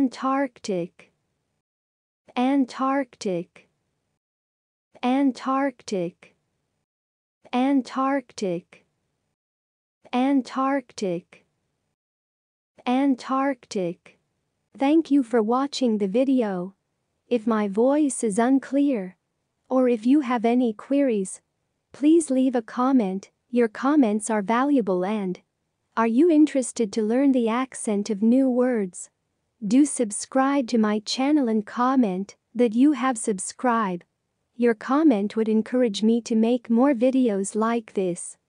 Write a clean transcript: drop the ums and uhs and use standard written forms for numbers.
Antarctic, Antarctic, Antarctic, Antarctic, Antarctic, Antarctic. Thank you for watching the video. If my voice is unclear, or if you have any queries, please leave a comment. Your comments are valuable. And are you interested to learn the accent of new words? Do subscribe to my channel and comment that you have subscribed. Your comment would encourage me to make more videos like this.